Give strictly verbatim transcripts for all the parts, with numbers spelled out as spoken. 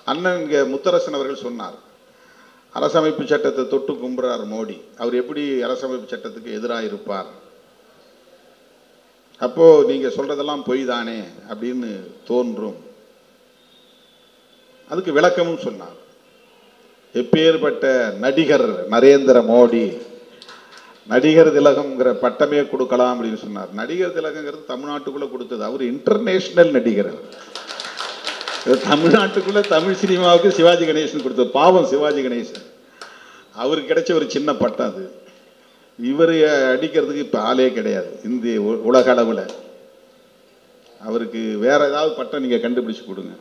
அண்ணன் இங்கே முத்தரசன் அவர்கள் சொன்னார், அரசமைப்பு சட்டத்தை தொட்டு கும்புறார் மோடி, அவர் எப்படி அரசமைப்பு சட்டத்துக்கு எதிராக இருப்பார்? அப்போ நீங்க சொல்றதெல்லாம் பொய் தானே அப்படின்னு தோன்றும். அதுக்கு விளக்கமும் சொன்னார். எப்பேற்பட்ட நடிகர் நரேந்திர மோடி, நடிகர் திலகம்ங்கிற பட்டமே கொடுக்கலாம் அப்படின்னு சொன்னார். நடிகர் திலகங்கிறது தமிழ்நாட்டுக்குள்ள கொடுத்தது, அவர் இன்டர்நேஷனல் நடிகர். தமிழ்நாட்டுக்குள்ள தமிழ் சினிமாவுக்கு சிவாஜி கணேசன் கொடுத்தது. பாவம் சிவாஜி கணேசன், அவருக்கு கிடைச்ச ஒரு சின்ன பட்டம் அது. இவர் அடிக்கிறதுக்கு இப்போ ஆளே கிடையாது இந்திய உலக அளவில். அவருக்கு வேற ஏதாவது பட்டம் நீங்கள் கண்டுபிடிச்சு கொடுங்க.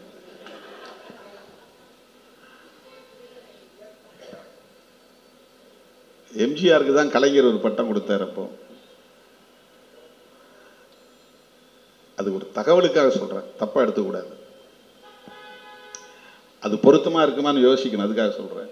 எம்ஜிஆருக்கு தான் கலைஞர் ஒரு பட்டம் கொடுத்தார். அப்போ அது ஒரு தகவலுக்காக சொல்கிறேன், தப்பாக எடுத்துக்கூடாது. அது பொருத்தமாக இருக்குமான்னு யோசிக்கணும், அதுக்காக சொல்கிறேன்.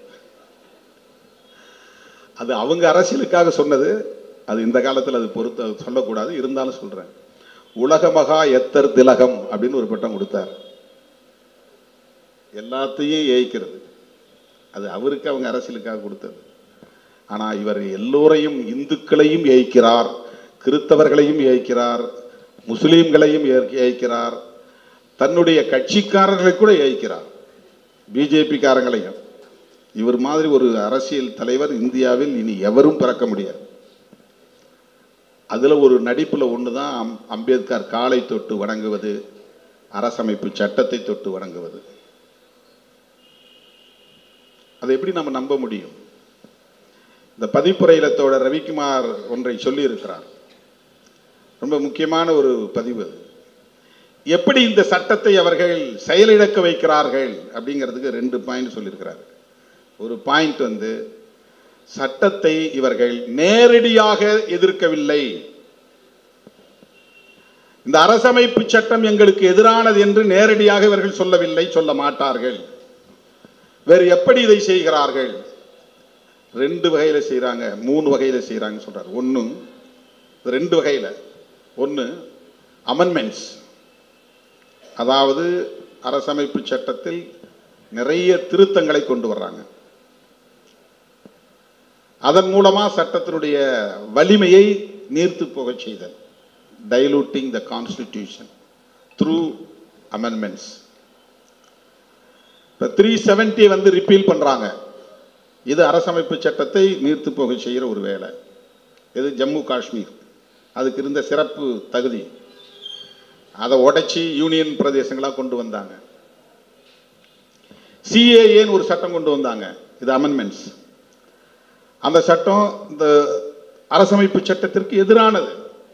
அது அவங்க அரசியலுக்காக சொன்னது, அது இந்த காலத்தில் அது பொருத்த சொல்லக்கூடாது, இருந்தாலும் சொல்கிறேன். உலக மகா எத்தர் திலகம் அப்படின்னு ஒரு பட்டம் கொடுத்தார். எல்லாத்தையும் ஏய்க்கிறது, அது அவருக்கு அவங்க அரசியலுக்காக கொடுத்தது. ஆனால் இவர் எல்லோரையும், இந்துக்களையும் ஏய்க்கிறார், கிறிஸ்தவர்களையும் ஏய்க்கிறார், முஸ்லீம்களையும் ஏய்க்கிறார், தன்னுடைய கட்சிக்காரர்களை கூட ஏய்க்கிறார், பிஜேபி காரங்களையும். இவர் மாதிரி ஒரு அரசியல் தலைவர் இந்தியாவில் இனி எவரும் பிறக்க முடியாது. அதில் ஒரு நடிப்பில் ஒன்று தான் அம்பேத்கர் காலை தொட்டு வணங்குவது, அரசமைப்பு சட்டத்தை தொட்டு வணங்குவது. அதை எப்படி நம்ம நம்ப முடியும்? இந்த பதிப்புரையிலத்தோட ரவிக்குமார் ஒன்றை சொல்லி இருக்கிறார், ரொம்ப முக்கியமான ஒரு பதிவு. எப்படி இந்த சட்டத்தை அவர்கள் செயலிழக்க வைக்கிறார்கள் அப்படிங்கிறதுக்கு ரெண்டு பாயிண்ட் சொல்லியிருக்கிறார். ஒரு பாயிண்ட் வந்து, சட்டத்தை இவர்கள் நேரடியாக எதிர்க்கவில்லை. இந்த அரசமைப்பு சட்டம் எங்களுக்கு எதிரானது என்று நேரடியாக இவர்கள் சொல்லவில்லை, சொல்ல மாட்டார்கள். வேறு எப்படி இதை செய்கிறார்கள்? ரெண்டு வகையில செய்யறாங்க, மூணு வகையில செய்யறாங்க சொல்றாரு. ஒன்று, ரெண்டு வகையில. ஒன்று அமெண்ட்மெண்ட்ஸ், அதாவது அரசமைப்பு சட்டத்தில் நிறைய திருத்தங்களை கொண்டு வர்றாங்க. அதன் மூலமா சட்டத்தினுடைய வலிமையை நீர்த்து போக செய்தல், diluting the constitution through amendments. இப்போ த்ரீ செவன்டி வந்து ரிப்பீல் பண்றாங்க, இது அரசமைப்பு சட்டத்தை நீர்த்து போக செய்கிற ஒரு வேலை. இது ஜம்மு காஷ்மீர், அதுக்கு இருந்த சிறப்பு தகுதி, அதை உடைச்சி யூனியன் பிரதேசங்களாக கொண்டு வந்தாங்க. சிஏஏன்னு ஒரு சட்டம் கொண்டு வந்தாங்க, இது அமெண்ட்மெண்ட்ஸ். அந்த சட்டம் இந்த அரசமைப்பு சட்டத்திற்கு எதிரானது.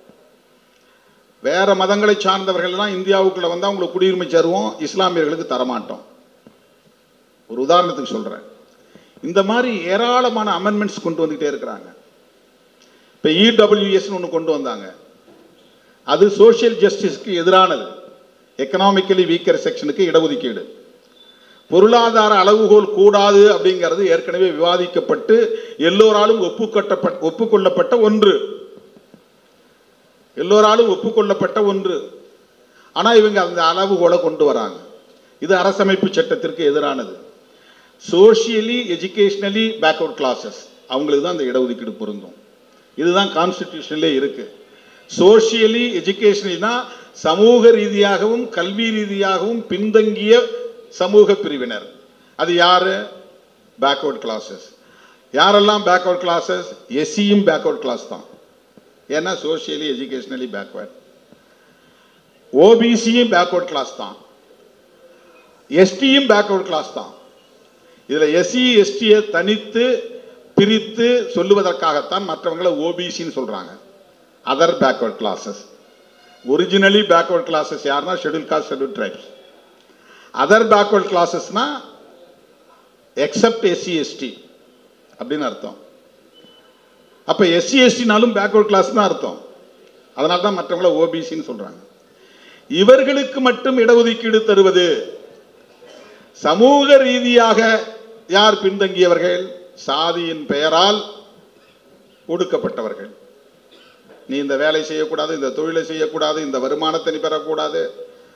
வேற மதங்களை சார்ந்தவர்கள்லாம் இந்தியாவுக்குள்ள வந்தால் அவங்களுக்கு குடியுரிமை தருவோம், இஸ்லாமியர்களுக்கு தரமாட்டோம். ஒரு உதாரணத்துக்கு சொல்றேன். இந்த மாதிரி ஏராளமான அமெண்ட்மெண்ட்ஸ் கொண்டு வந்துகிட்டே இருக்கிறாங்க. இப்போ இடபிள்யூஎஸ் ஒன்று கொண்டு வந்தாங்க, அது சோசியல் ஜஸ்டிஸ்க்கு எதிரானது. எக்கனாமிக்கலி வீக்கர் செக்ஷனுக்கு இடஒதுக்கீடு, பொருளாதார அளவுகோல் கூடாது அப்படிங்கிறது ஏற்கனவே விவாதிக்கப்பட்டு எல்லோராலும் ஒப்புக்கொள்ளப்பட்ட ஒப்புக்கொள்ளப்பட்ட ஒன்று, எல்லோராலும் ஒப்புக்கொள்ளப்பட்ட ஒன்று. ஆனால் இவங்க அந்த அளவுகோலை கொண்டு வராங்க. இது அரசமைப்பு சட்டத்திற்கு எதிரானது. சோசியலி எஜுகேஷனலி பேக்வர்ட் கிளாஸஸ், அவங்களுக்கு தான் அந்த இடஒதுக்கீடு பொருந்தும். இதுதான் கான்ஸ்டிடியூஷன்லே இருக்கு. சோசியலி எஜுகேஷனல்னா சமூக ரீதியாகவும் கல்வி ரீதியாகவும் பின்தங்கிய சமூக பிரிவினர். அது யாரு? Backward classes. யாரெல்லாம் பேக்வர்ட் கிளாஸஸ்? எஸ்சியும் பேக்வர்ட் கிளாஸ் தான், ஏன்னா சோசியலி எஜுகேஷனலி பேக்வர்ட். ஓபிசியும் பேக்வர்ட் கிளாஸ் தான், எஸ்டியும் பேக்வர்ட் கிளாஸ் தான். இதுல எஸ்சி எஸ்டியை தனித்து பிரித்து சொல்லுவதற்காகத்தான் மற்றவங்களை ஓபிசின்னு சொல்றாங்க, other backward classes. Originally backward classes யாருன்னா schedule caste, schedule tribes. Other backward கிளாஸஸ்னா எக்ஸப்ட் எஸ்சி எஸ்டி அப்படின்னு அர்த்தம். அப்ப எஸ்சி எஸ்டினாலும் பேக்வர்ட் கிளாஸ் தான் அர்த்தம். அதனால தான் மற்றவங்கள ஓபிசின்னு சொல்றாங்க. இவர்களுக்கு மட்டும் இடஒதுக்கீடு தருவது, சமூக ரீதியாக யார் பின்தங்கியவர்கள்? சாதியின் பெயரால் ஒடுக்கப்பட்டவர்கள். நீ இந்த வேலை செய்யக்கூடாது, இந்த தொழிலை செய்யக்கூடாது, இந்த வருமானத்தை நீ பெறக்கூடாது,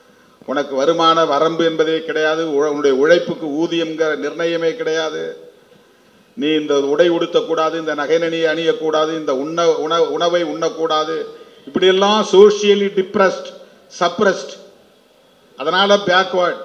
உனக்கு வருமான வரம்பு என்பதே கிடையாது, உன்னுடைய உழைப்புக்கு ஊதியம்ங்கிற நிர்ணயமே கிடையாது, நீ இந்த உடை உடுத்தக்கூடாது, இந்த நகைநணியை அணியக்கூடாது, இந்த உண்ண உண உணவை உண்ணக்கூடாது, இப்படியெல்லாம் சோசியலி டிப்ரெஸ்ட், சப்ரஸ்ட், அதனால பேக்வர்ட்.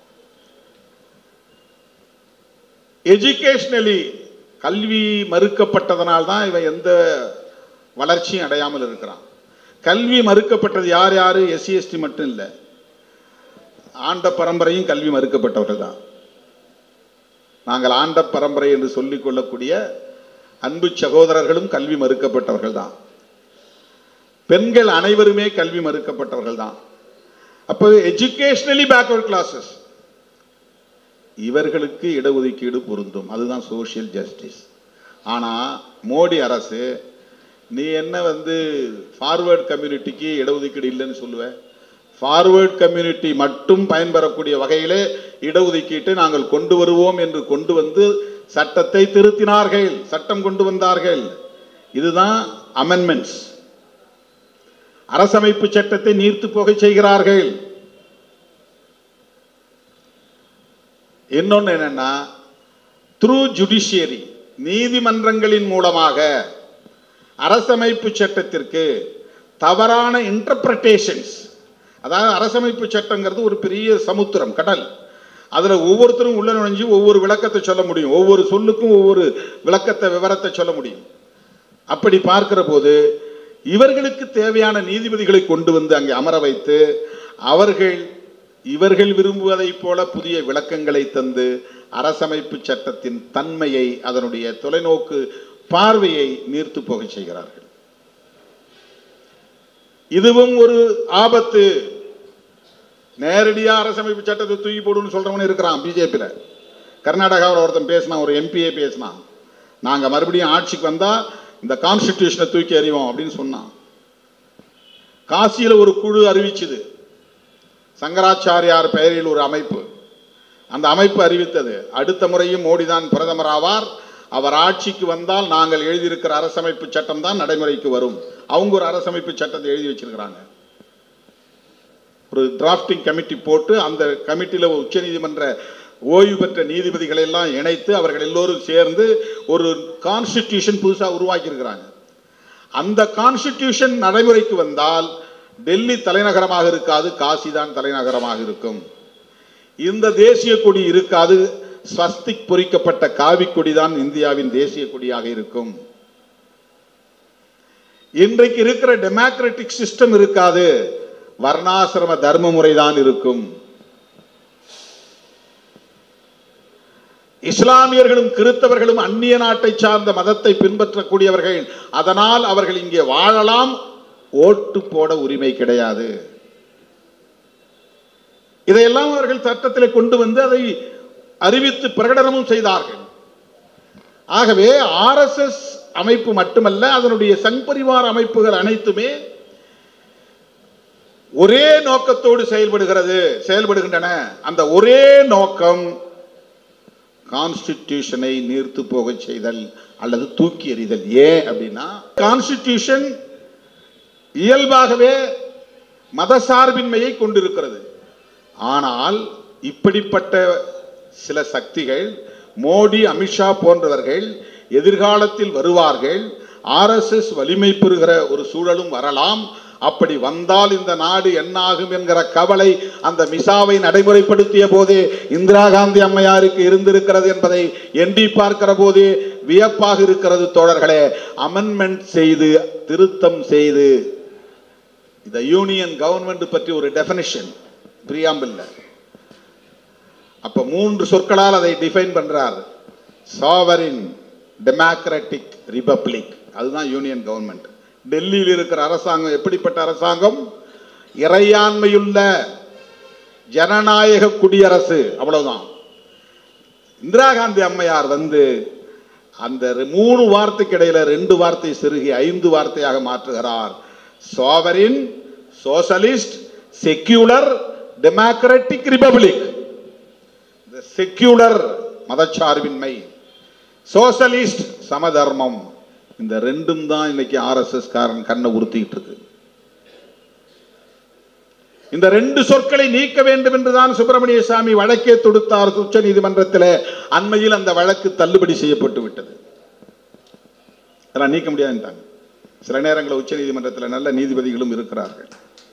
எஜுகேஷனலி கல்வி மறுக்கப்பட்டதனால் தான் இவன் எந்த வளர்ச்சியும் அடையாமல் இருக்கிறான். கல்வி மறுக்கப்பட்டது யார் யாரு? எஸ்சி எஸ்டி மட்டும் இல்லை, ஆண்ட பரம்பரையும் கல்வி மறுக்கப்பட்டவர்கள் தான். நாங்கள் ஆண்ட பரம்பரை என்று சொல்லிக் கொள்ளக்கூடிய அன்பு சகோதரர்களும் கல்வி மறுக்கப்பட்டவர்கள் தான். பெண்கள் அனைவருமே கல்வி மறுக்கப்பட்டவர்கள் தான். அப்போ எஜுகேஷனலி பேக்வர்ட் கிளாஸஸ், இவர்களுக்கு இடஒதுக்கீடு பொருந்தும், அதுதான் சோசியல் ஜஸ்டிஸ். ஆனால் மோடி அரசு நீ என்ன வந்து ஃபார்வர்ட் கம்யூனிட்டிக்கு இடஒதுக்கீடு இல்லைன்னு சொல்லுவ? ஃபார்வர்ட் கம்யூனிட்டி மட்டும் பயன்பெறக்கூடிய வகையிலே இடஒதுக்கீட்டை நாங்கள் கொண்டு வருவோம் என்று கொண்டு வந்து சட்டத்தை திருத்தினார்கள், சட்டம் கொண்டு வந்தார்கள். இதுதான் அமெண்ட்மெண்ட்ஸ். அரசமைப்பு சட்டத்தை நீர்த்து போக செய்கிறார்கள். இன்னொன்னு என்னன்னா, த்ரூ ஜுடிஷியரி, நீதிமன்றங்களின் மூலமாக அரசமைப்பு சட்டத்திற்கு தவறான இன்டர்பிரட்டேஷன்ஸ், அதாவது அரசமைப்பு சட்டங்கிறது ஒரு பெரிய சமுத்திரம், கடல். அதில் ஒவ்வொருத்தரும் உள்ள நுழைஞ்சு ஒவ்வொரு விளக்கத்தை சொல்ல முடியும், ஒவ்வொரு சொல்லுக்கும் ஒவ்வொரு விளக்கத்தை விவரத்தை சொல்ல முடியும். அப்படி பார்க்கிற போது இவர்களுக்கு தேவையான நீதிபதிகளை கொண்டு வந்து அங்கே அமர வைத்து அவர்கள் இவர்கள் விரும்புவதை போல புதிய விளக்கங்களை தந்து அரசமைப்பு சட்டத்தின் தன்மையை, அதனுடைய தொலைநோக்கு பார்வையை நீர்த்து போக செய்கிறார்கள். இதுவும் ஒரு ஆபத்து. நேரடியாக அரசமைப்பு சட்டத்தை தூக்கி போடுன்னு சொல்றவனு இருக்கிறான் பிஜேபியில். கர்நாடகாவில் ஒருத்தன் பேசினான், ஒரு எம்பிஏ பேசினான், நாங்கள் மறுபடியும் ஆட்சிக்கு வந்தா இந்த கான்ஸ்டிடியூஷனை தூக்கி அறிவோம் அப்படின்னு சொன்னான். காசியில் ஒரு குழு அறிவிச்சது, சங்கராச்சாரியார் பெயரில் ஒரு அமைப்பு. அந்த அமைப்பு அறிவித்தது, அடுத்த முறையும் மோடி தான் பிரதமர் ஆவார், அவர் ஆட்சிக்கு வந்தால் நாங்கள் எழுதியிருக்கிற அரசமைப்பு சட்டம் தான் நடைமுறைக்கு வரும். அவங்க ஒரு அரசமைப்பு சட்டத்தை எழுதி வச்சிருக்கிறாங்க. ஒரு டிராஃப்டிங் கமிட்டி போட்டு அந்த கமிட்டியில் உச்ச நீதிமன்ற ஓய்வு பெற்ற நீதிபதிகளை எல்லாம் இணைத்து அவர்கள் எல்லோரும் சேர்ந்து ஒரு கான்ஸ்டிடியூஷன் புதுசாக உருவாக்கி இருக்கிறாங்க. அந்த கான்ஸ்டிடியூஷன் நடைமுறைக்கு வந்தால் டெல்லி தலைநகரமாக இருக்காது, காசி தான் தலைநகரமாக இருக்கும். இந்த தேசிய கொடி இருக்காது, ஸ்வஸ்திக் பொறிக்கப்பட்ட காவி கொடி தான் இந்தியாவின் தேசிய கொடியாக இருக்கும். இன்றைக்கு இருக்கிற டெமோக்ராட்டிக் சிஸ்டம் இருக்காது, வர்ணாசிரம தர்ம முறைதான் இருக்கும். இஸ்லாமியர்களும் கிறிஸ்தவர்களும் அந்நிய நாட்டை சார்ந்த மதத்தை பின்பற்றக்கூடியவர்கள், அதனால் அவர்கள் இங்கே வாழலாம், ஓட்டு போட உரிமை கிடையாது. இதையெல்லாம் அவர்கள் சட்டத்தில் கொண்டு வந்து அதை அறிவித்து பிரகடனமும் செய்தார்கள். ஆகவே ஆர் எஸ் எஸ் அமைப்பு மட்டுமல்ல, அதனுடைய சங் பரிவார் அமைப்புகள் அனைத்துமே ஒரே நோக்கத்தோடு செயல்படுகிறது செயல்படுகின்றன. அந்த ஒரே நோக்கம் கான்ஸ்டிடியூஷனை நீர்த்து போக செய்தல் அல்லது தூக்கி எறிதல். ஏன் அப்படின்னா, கான்ஸ்டிடியூஷன் இயல்பாகவே மதசார்பின்மையை கொண்டிருக்கிறது. ஆனால் இப்படிப்பட்ட சில சக்திகள், மோடி அமித்ஷா போன்றவர்கள் எதிர்காலத்தில் வருவார்கள், ஆர் எஸ் எஸ் வலிமை பெறுகிற ஒரு சூழலும் வரலாம். அப்படி வந்தால் இந்த நாடு என்னாகும் என்கிற கவலை அந்த மிசாவை நடைமுறைப்படுத்திய போதே இந்திரா காந்தி அம்மையாருக்கு இருந்திருக்கிறது என்பதை எண்ணி பார்க்கிற போதே வியப்பாக இருக்கிறது தோழர்களே. அமெண்ட்மெண்ட் செய்து, திருத்தம் செய்து, இந்த யூனியன் கவர்மெண்ட் பற்றி ஒரு டெஃபினிஷன் பிரியாம்பிள், அப்ப மூன்று சொற்களால் அதை டிஃபைன் பண்றார். சாவரின், டெமோக்ராட்டிக், ரிபப்ளிக், அதுதான் யூனியன் கவர்மெண்ட். டெல்லியில் இருக்கிற அரசாங்கம் எப்படிப்பட்ட அரசாங்கம்? இறையாண்மையுள்ள ஜனநாயக குடியரசு, அவ்வளவுதான். இந்திரா காந்தி அம்மையார் வந்து அந்த மூணு வார்த்தைக்கு இடையில ரெண்டு வார்த்தை செருகி ஐந்து வார்த்தையாக மாற்றுகிறார். Sovereign, socialist, secular, democratic, republic. Secular மதச்சார்பின்மை, சோசலிஸ்ட் சமதர்மம், இந்த ரெண்டும் தான் இன்னைக்கு ஆர் எஸ் எஸ் காரன் கண்ணை உறுத்திட்டு இருக்கு. இந்த ரெண்டு சொற்களை நீக்க வேண்டும் என்றுதான் சுப்பிரமணிய சாமி வழக்கே தொடுத்தார் உச்ச நீதிமன்றத்தில். அண்மையில் அந்த வழக்கு தள்ளுபடி செய்யப்பட்டு விட்டது. நீக்க முடியாதுன்றாங்க. சில நேரங்களில் உச்ச நீதிமன்றத்தில் நல்ல நீதிபதிகளும் இருக்கிறார்கள்.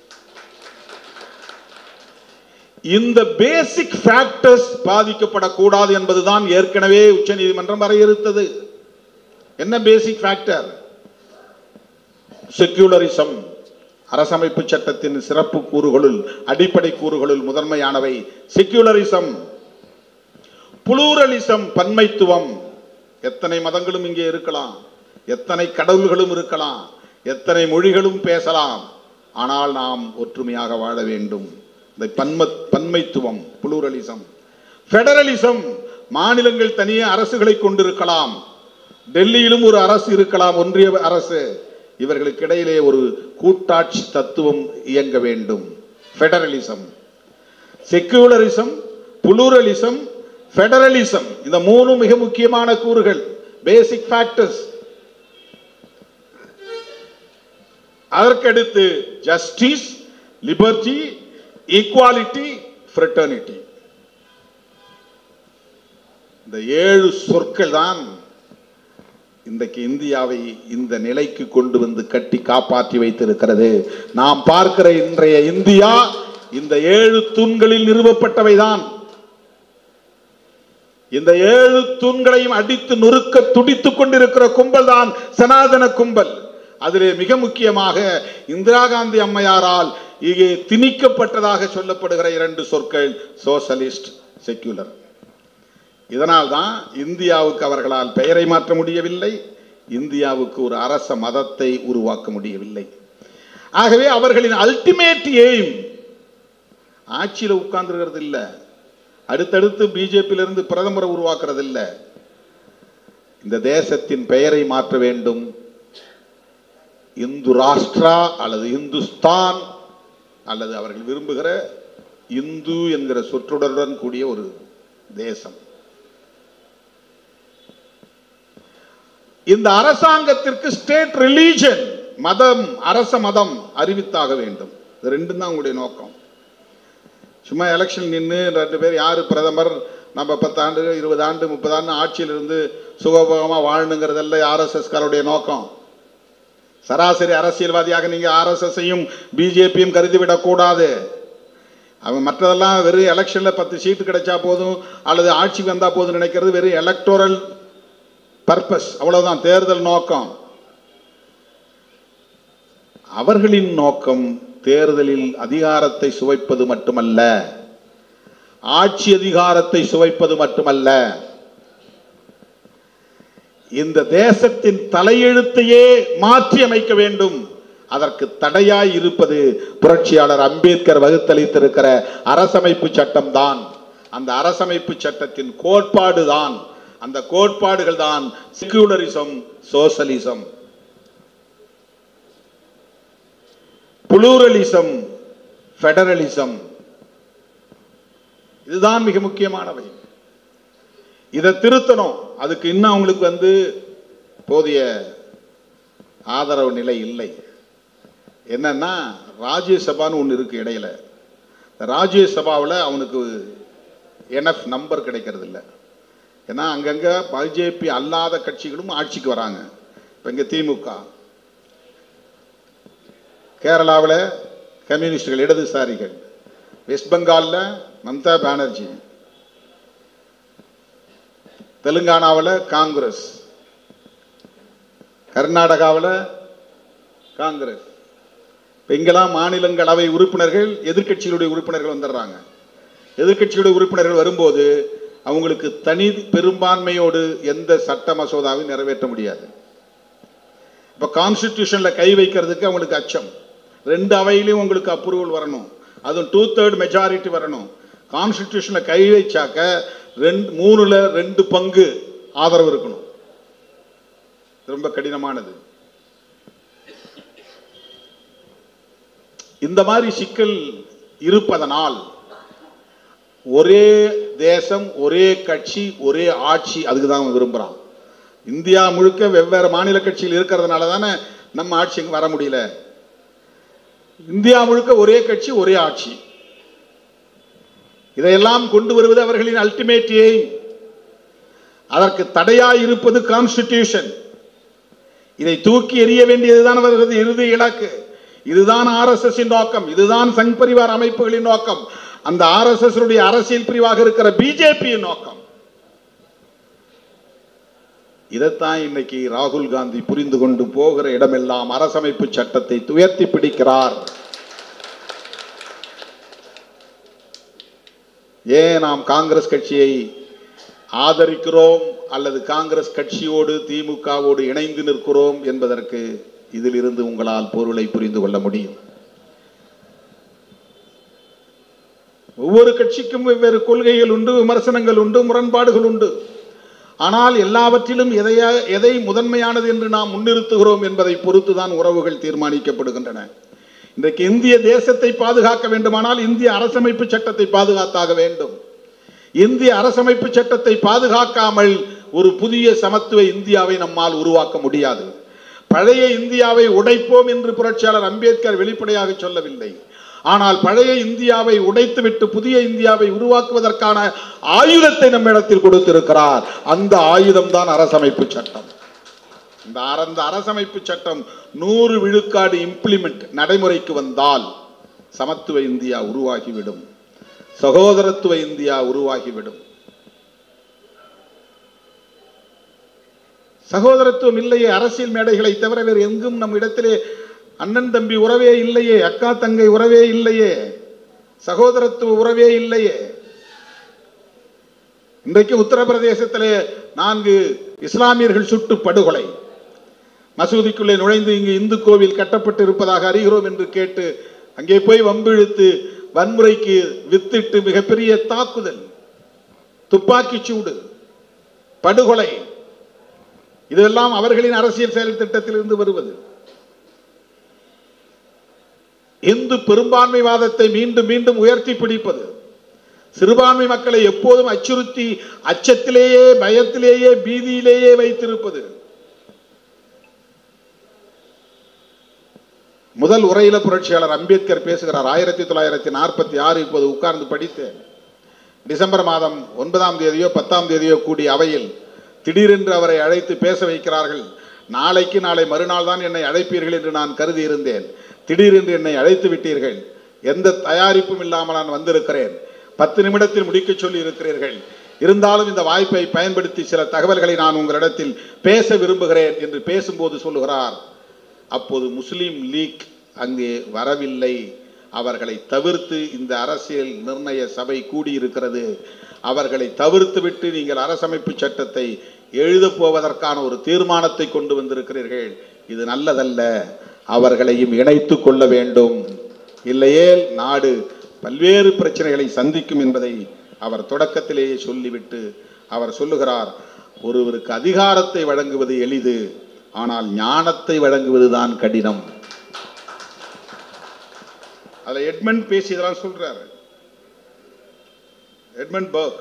இந்த பேசிக் ஃபேக்டர்ஸ் பாதிக்கப்படக்கூடாது என்பதுதான் ஏற்கனவே உச்ச நீதிமன்றம் வரையறுத்தது. என்ன பேசிக் ஃபேக்டர்? செக்யூலரிசம். அரசமைப்பு சட்டத்தின் சிறப்பு கூறுகளுள் அடிப்படை கூறுகளுள் முதன்மையானவை செக்யூலரிசம். புளூரலிசம், பன்மைத்துவம். எத்தனை மதங்களும் இங்கே இருக்கலாம், எத்தனை கடவுள்களும் இருக்கலாம், எத்தனை மொழிகளும் பேசலாம், ஆனால் நாம் ஒற்றுமையாக வாழ வேண்டும். இந்த பன்ம பன்மைத்துவம், புளூரலிசம். ஃபெடரலிசம், மாநிலங்கள் தனியே அரசுகளை கொண்டிருக்கலாம், டெல்லியிலும் ஒரு அரசு இருக்கலாம், ஒன்றிய அரசு. இவர்களுக்கு இடையிலே ஒரு கூட்டாட்சி தத்துவம் இயங்க வேண்டும். ஃபெடரலிசம். செக்யூலரிசம், புளூரலிசம், ஃபெடரலிசம், இந்த மூணு மிக முக்கியமான கூறுகள், பேசிக் ஃபேக்டர்ஸ். அதற்கடுத்து ஜஸ்டிஸ், லிபர்ட்டி, ஈக்குவாலிட்டி, ஃப்ரெட்டர்னிட்டி. இந்த ஏழு சொற்கள் தான் இன்றைக்கு இந்தியாவை இந்த நிலைக்கு கொண்டு வந்து கட்டி காப்பாற்றி வைத்திருக்கிறது. நாம் பார்க்கிற இன்றைய இந்தியா இந்த ஏழு தூண்களில் நிறுவப்பட்டவைதான். இந்த ஏழு தூண்களையும் அடித்து நொறுக்க துடித்துக் கொண்டிருக்கிற கும்பல் தான் சனாதன கும்பல். அதிலே மிக முக்கியமாக இந்திரா காந்தி அம்மையாரால் இங்கே திணிக்கப்பட்டதாக சொல்லப்படுகிற இரண்டு சொற்கள் சோசலிஸ்ட், செக்யூலர். இதனால் தான் இந்தியாவுக்கு அவர்களால் பெயரை மாற்ற முடியவில்லை, இந்தியாவுக்கு ஒரு அரச மதத்தை உருவாக்க முடியவில்லை. ஆகவே அவர்களின் அல்டிமேட் எய்ம் ஆட்சியில் உட்கார்ந்துருக்கிறது இல்லை, அடுத்தடுத்து பிஜேபியிலிருந்து பிரதமரை உருவாக்குறது இல்லை. இந்த தேசத்தின் பெயரை மாற்ற வேண்டும். இந்து ராஷ்டிரா அல்லது இந்துஸ்தான் அல்லது அவர்கள் விரும்புகிற இந்து என்கிற சொற்றொடருடன் கூடிய ஒரு தேசம். இந்த அரசாங்கத்திற்கு ஸ்டேட் ரிலீஜன், மதம், அரச மதம் அறிவித்தாக வேண்டும். இது ரெண்டும் தான் உங்களுடைய நோக்கம். சும்மா எலெக்ஷன் நின்று ரெண்டு பேர் யார் பிரதமர், நம்ம பத்தாண்டு இருபது ஆண்டு முப்பது ஆண்டு ஆட்சியில் இருந்து சுகபோகமாக வாழணுங்கிறதல்ல ஆர்எஸ்எஸ்காருடைய நோக்கம். சராசரி அரசியல்வாதியாக நீங்கள் ஆர்எஸ்எஸ்ஸையும் பிஜேபியும் கருதிவிடக்கூடாது. அவன் மற்றதெல்லாம் வெறும் எலெக்ஷனில் பத்து சீட்டு கிடைச்சா போதும் அல்லது ஆட்சிக்கு வந்தால் போதும் நினைக்கிறது வெறும் எலக்டோரல் பர்பஸ், அவ்வளவுதான், தேர்தல் நோக்கம். அவர்களின் நோக்கம் தேர்தலில் அதிகாரத்தை சுவைப்பது மட்டுமல்ல, ஆட்சி அதிகாரத்தை சுவைப்பது மட்டுமல்ல, இந்த தேசத்தின் தலையெழுத்தையே மாற்றி அமைக்க வேண்டும். அதற்கு தடையாய் இருப்பது புரட்சியாளர் அம்பேத்கர் வகுத்தளித்திருக்கிற அரசமைப்பு சட்டம் தான். அந்த அரசமைப்பு சட்டத்தின் கோட்பாடு தான், அந்த கோட்பாடுகள் தான் செக்யூலரிசம், சோசலிசம், புளூரலிசம், ஃபெடரலிசம். இதுதான் மிக முக்கியமானவை. இதை திருத்தணும். அதுக்கு இன்னும் அவங்களுக்கு வந்து போதிய ஆதரவு நிலை இல்லை. என்னன்னா ராஜ்யசபான்னு ஒன்று இருக்கு இடையில. ராஜ்யசபாவில் அவனுக்கு என்எஃப் நம்பர் கிடைக்கிறது இல்லை. ஏன்னா அங்கங்க பிஜேபி அல்லாத கட்சிகளும் ஆட்சிக்கு வராங்க. இப்போ இங்கே திமுக, கேரளாவில் கம்யூனிஸ்டுகள், இடதுசாரிகள், வெஸ்ட் பெங்காலில் மம்தா பானர்ஜி, தெலுங்கானாவில் காங்கிரஸ், கர்நாடகாவில் காங்கிரஸ். இப்போ இங்கெல்லாம் மாநிலங்களவை உறுப்பினர்கள் எதிர்கட்சிகளுடைய உறுப்பினர்கள் வந்துடுறாங்க. எதிர்கட்சியுடைய உறுப்பினர்கள் வரும்போது அவங்களுக்கு தனி பெரும்பான்மையோடு எந்த சட்ட மசோதாவையும் நிறைவேற்ற முடியாது. இப்போ கான்ஸ்டிடியூஷனில் கை வைக்கிறதுக்கு அவங்களுக்கு அச்சம். ரெண்டு அவையிலையும் உங்களுக்கு அப்ரூவல் வரணும், அதுவும் டூ தேர்ட் மெஜாரிட்டி வரணும். கான்ஸ்டிடியூஷனில் கை வைச்சாக்க ரெண்டு மூணுல ரெண்டு பங்கு ஆதரவு இருக்கணும். ரொம்ப கடினமானது. இந்த மாதிரி சிக்கல் இருப்பதனால் ஒரே தேசம், ஒரே கட்சி, ஒரே ஆட்சி, அதுக்கு தான் விரும்புகிறான். இந்தியா முழுக்க வெவ்வேறு மாநில கட்சியில் இருக்கிறதுனால தானே நம்ம ஆட்சிக்கு வர முடியல. இந்தியா முழுக்க ஒரே கட்சி ஒரே ஆட்சி. இதையெல்லாம் கொண்டு வருவது அவர்களின் அல்டிமேட் எய்ம். அதற்கு தடையாய் இருப்பது கான்ஸ்டிடியூஷன். இதை தூக்கி எறிய வேண்டியதுதான் அவர்களது இறுதி இலக்கு. இதுதான் ஆர்எஸ்எஸ் நோக்கம், இதுதான் சங் பரிவார் அமைப்புகளின் நோக்கம், அந்த ஆர்எஸ்எஸ் அரசியல் பிரிவாக இருக்கிற பிஜேபியின் நோக்கம். இதைத்தான் இன்னைக்கு ராகுல் காந்தி புரிந்து கொண்டு போகிற இடமெல்லாம் அரசமைப்பு சட்டத்தை உயர்த்தி பிடிக்கிறார். ஏன் நாம் காங்கிரஸ் கட்சியை ஆதரிக்கிறோம் அல்லது காங்கிரஸ் கட்சியோடு திமுகவோடு இணைந்து நிற்கிறோம் என்பதற்கு இதிலிருந்து உங்களால் பொருளை புரிந்து கொள்ள முடியும். ஒவ்வொரு கட்சிக்கும் வெவ்வேறு கொள்கைகள் உண்டு, விமர்சனங்கள் உண்டு, முரண்பாடுகள் உண்டு. ஆனால் எல்லாவற்றிலும் எதையா எதை முதன்மையானது என்று நாம் முன்னிறுத்துகிறோம் என்பதை பொறுத்துதான் உறவுகள் தீர்மானிக்கப்படுகின்றன. இன்றைக்கு இந்திய தேசத்தை பாதுகாக்க வேண்டுமானால் இந்திய அரசமைப்பு சட்டத்தை பாதுகாத்தாக வேண்டும். இந்திய அரசமைப்பு சட்டத்தை பாதுகாக்காமல் ஒரு புதிய சமத்துவ இந்தியாவை நம்மால் உருவாக்க முடியாது. பழைய இந்தியாவை உடைப்போம் என்று புரட்சியாளர் அம்பேத்கர் வெளிப்படையாக சொல்லவில்லை. ஆனால் பழைய இந்தியாவை உடைத்துவிட்டு புதிய இந்தியாவை உருவாக்குவதற்கான ஆயுதத்தை நம்மிடத்தில் கொடுத்திருக்கிறார். அந்த ஆயுதம் தான் அரசமைப்பு சட்டம். இந்த அரசமைப்பு சட்டம் நூறு விழுக்காடு இம்ப்ளிமெண்ட் நடைமுறைக்கு வந்தால் சமத்துவ இந்தியா உருவாகிவிடும், சகோதரத்துவ இந்தியா உருவாகிவிடும். சகோதரத்துவம் இல்லையே, அரசியல் மேடைகளை தவிர வேறு எங்கும் நம் இடத்திலே அண்ணன் தம்பி உறவே இல்லையே, அக்கா தங்கை உறவே இல்லையே, சகோதரத்துவ உறவே இல்லையே. இன்றைக்கு உத்தரப்பிரதேசத்திலே நான்கு இஸ்லாமியர்கள் சுட்டு படுகொலை, மசூதிக்குள்ளே நுழைந்து இங்கு இந்து கோவில் கட்டப்பட்டு இருப்பதாக அறிகிறோம் என்று கேட்டு அங்கே போய் வம்பிழுத்து வன்முறைக்கு வித்திட்டு மிகப்பெரிய தாக்குதல், துப்பாக்கி சூடு, படுகொலை, இதெல்லாம் அவர்களின் அரசியல் செயல் திட்டத்தில் இருந்து வருவது. இந்து பெரும்பான்மைவாதத்தை மீண்டும் மீண்டும் உயர்த்தி பிடிப்பது, சிறுபான்மை மக்களை எப்போதும் அச்சுறுத்தி அச்சத்திலேயே பயத்திலேயே பீதியிலேயே வைத்திருப்பது. முதல் உரையில புரட்சியாளர் அம்பேத்கர் பேசுகிறார். ஆயிரத்தி தொள்ளாயிரத்தி நாற்பத்தி ஆறு இப்போது உட்கார்ந்து படித்தேன். டிசம்பர் மாதம் ஒன்பதாம் தேதியோ பத்தாம் தேதியோ கூடிய அவையில் திடீரென்று அவரை அழைத்து பேச வைக்கிறார்கள். நாளைக்கு நாளை மறுநாள் தான் என்னை அழைப்பீர்கள் என்று நான் கருதி இருந்தேன். திடீரென்று என்னை அழைத்து விட்டீர்கள். எந்த தயாரிப்பும் இல்லாமல் நான் வந்திருக்கிறேன். பத்து நிமிடத்தில் முடிக்க சொல்லி இருக்கிறீர்கள். இருந்தாலும் இந்த வாய்ப்பை பயன்படுத்தி சில தகவல்களை நான் உங்களிடத்தில் பேச விரும்புகிறேன் என்று பேசும்போது சொல்லுகிறார், அப்போது முஸ்லீம் லீக் அங்கே வரவில்லை, அவர்களை தவிர்த்து இந்த அரசியல் நிர்ணய சபை கூடியிருக்கிறது, அவர்களை தவிர்த்து விட்டு நீங்கள் அரசமைப்பு சட்டத்தை எழுதப் போவதற்கான ஒரு தீர்மானத்தை கொண்டு வந்திருக்கிறீர்கள், இது நல்லதல்ல, அவர்களையும் இணைத்து கொள்ள வேண்டும், இல்லையே நாடு பல்வேறு பிரச்சனைகளை சந்திக்கும் என்பதை அவர் தொடக்கத்திலேயே சொல்லிவிட்டு அவர் சொல்லுகிறார், ஒருவருக்கு அதிகாரத்தை வழங்குவது எளிது, ஆனால் ஞானத்தை வழங்குவதுதான் கடினம். அதுல எட்மண்ட் பேசி இதெல்லாம் சொல்றாரு. எட்மண்ட் பர்க்,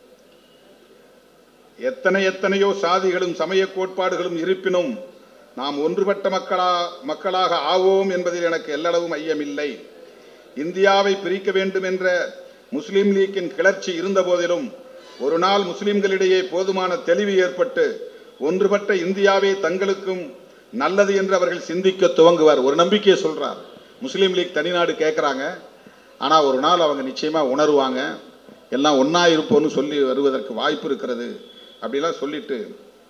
எத்தனை எத்தனையோ சாதிகளும் சமய கோட்பாடுகளும் இருப்பினும் நாம் ஒன்றுபட்ட மக்களா மக்களாக ஆவோம் என்பதில் எனக்கு எல்லளவும் ஐயமில்லை. இந்தியாவை பிரிக்க வேண்டும் என்ற முஸ்லீம் லீக்கின் கிளர்ச்சி இருந்த போதிலும் ஒரு நாள் முஸ்லிம்களிடையே போதுமான தெளிவு ஏற்பட்டு ஒன்றுபட்ட இந்தியாவே தங்களுக்கும் நல்லது என்று அவர்கள் சிந்திக்க துவங்குவார். ஒரு நம்பிக்கையை சொல்றார். முஸ்லீம் லீக் தனிநாடு கேட்குறாங்க, ஆனால் ஒரு நாள் அவங்க நிச்சயமா உணர்வாங்க, எல்லாம் ஒன்னா இருப்போம்னு சொல்லி வருவதற்கு வாய்ப்பு இருக்கிறது அப்படிலாம் சொல்லிட்டு,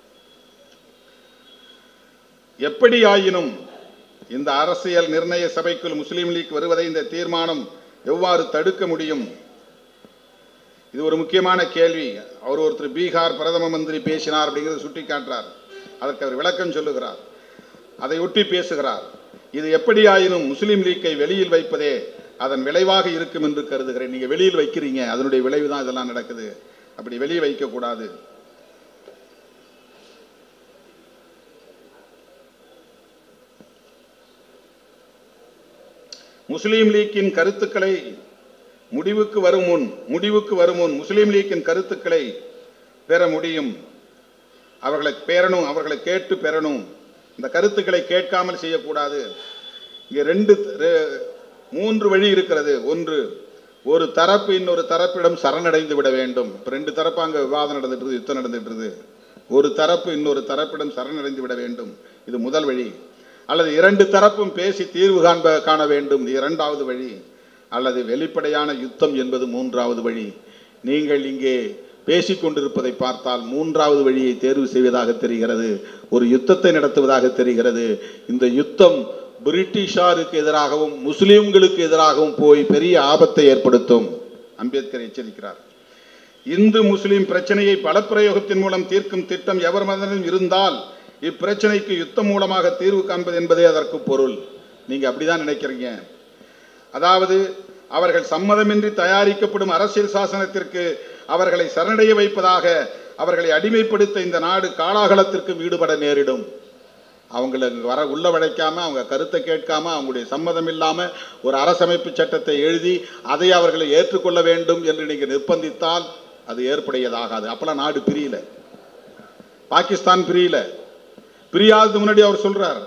எப்படி ஆயினும் இந்த அரசியல் நிர்ணய சபைக்குள் முஸ்லீம் லீக் வருவதை இந்த தீர்மானம் எவ்வாறு தடுக்க முடியும்? இது ஒரு முக்கியமான கேள்வி. அவர் ஒருத்தர் பீகார் பிரதம மந்திரி பேசினார் அப்படிங்கிறத சுட்டி காட்டுறார். அதற்கு அவர் விளக்கம் சொல்லுகிறார், அதை ஒட்டி பேசுகிறார். இது எப்படி ஆயினும் முஸ்லீம் லீக்கை வெளியில் வைப்பதே அதன் விளைவாக இருக்கும் என்று கருதுகிறேன். நீங்க வெளியில் வைக்கிறீங்க, அதனுடைய விளைவு தான் இதெல்லாம் நடக்குது, அப்படி வெளியே வைக்க கூடாது. முஸ்லீம் லீக்கின் கருத்துக்களை முடிவுக்கு வரும் முன் முடிவுக்கு வரும் முன் முஸ்லீம் லீக்கின் கருத்துக்களை பெற முடியும். அவர்களை பெறணும், அவர்களை கேட்டு பெறணும். இந்த கருத்துக்களை கேட்காமல் செய்யக்கூடாது. இங்கே ரெண்டு மூன்று வழி இருக்கிறது. ஒன்று, ஒரு தரப்பு இன்னொரு தரப்பிடம் சரணடைந்து விட வேண்டும். இப்போ ரெண்டு தரப்பு அங்கே விவாதம் நடந்துட்டு, யுத்தம் நடந்துட்டு, ஒரு தரப்பு இன்னொரு தரப்பிடம் சரணடைந்து விட வேண்டும். இது முதல் வழி. அல்லது இரண்டு தரப்பும் பேசி தீர்வு காண்ப காண வேண்டும், இரண்டாவது வழி. அல்லது வெளிப்படையான யுத்தம் என்பது மூன்றாவது வழி. நீங்கள் இங்கே பேசிக்கொண்டிருப்பதை பார்த்தால் மூன்றாவது வழியை தேர்வு செய்வதாக தெரிகிறது. ஒரு யுத்தத்தை நடத்துவதாக தெரிகிறது. இந்த யுத்தம் பிரிட்டிஷாருக்கு எதிராகவும் முஸ்லிம்களுக்கு எதிராகவும் போய் பெரிய ஆபத்தை ஏற்படுத்தும். அம்பேத்கர் எச்சரிக்கிறார். இந்து முஸ்லிம் பிரச்சனையை பலப்பிரயோகத்தின் மூலம் தீர்க்கும் திட்டம் எவர் மனதிலும் இருந்தால் இப்பிரச்சனைக்கு யுத்தம் மூலமாக தீர்வு காண்பது என்பதே அதற்கு பொருள். நீங்க அப்படிதான் நினைக்கிறீங்க. அதாவது அவர்கள் சம்மதமின்றி தயாரிக்கப்படும் அரசியல் சாசனத்திற்கு அவர்களை சரணடைய வைப்பதாக, அவர்களை அடிமைப்படுத்த இந்த நாடு காலாகலத்திற்கு ஈடுபட நேரிடும். அவங்களுக்கு வர உள்ள வளைக்காம, அவங்க கருத்தை கேட்காம, அவங்களுடைய சம்மதம் இல்லாம ஒரு அரசமைப்பு சட்டத்தை எழுதி அதை அவர்களை ஏற்றுக்கொள்ள வேண்டும் என்று நீங்க நிர்பந்தித்தால் அது ஏற்புடையதாகாது. அப்பெல்லாம் நாடு பிரியல, பாகிஸ்தான் பிரியல. பிரியாதது முன்னாடி அவர் சொல்றார்,